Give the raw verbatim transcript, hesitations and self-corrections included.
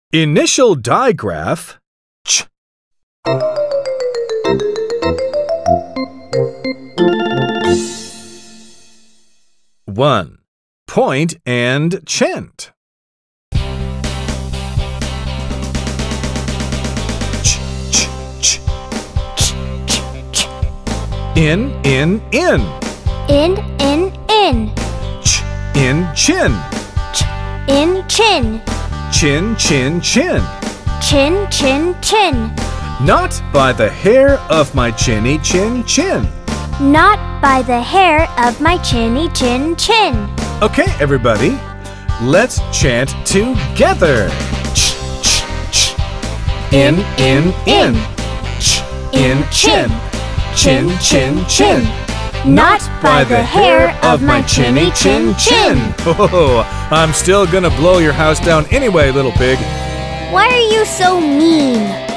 Initial digraph ch. One. Point and chant. Ch, ch, ch. Ch, ch, ch. In, in, in. In, in, in. Ch, in, chin. Ch, in, chin. Chin, chin, chin. Chin, chin, chin. Not by the hair of my chinny chin chin. Not by the hair of my chinny chin chin. Okay, everybody, let's chant together. Ch, ch, ch. In, in, in. Ch, In, chin. Chin, chin, chin. Not by the hair of my chinny chin chin. Oh, I'm still gonna blow your house down anyway, little pig. Why are you so mean?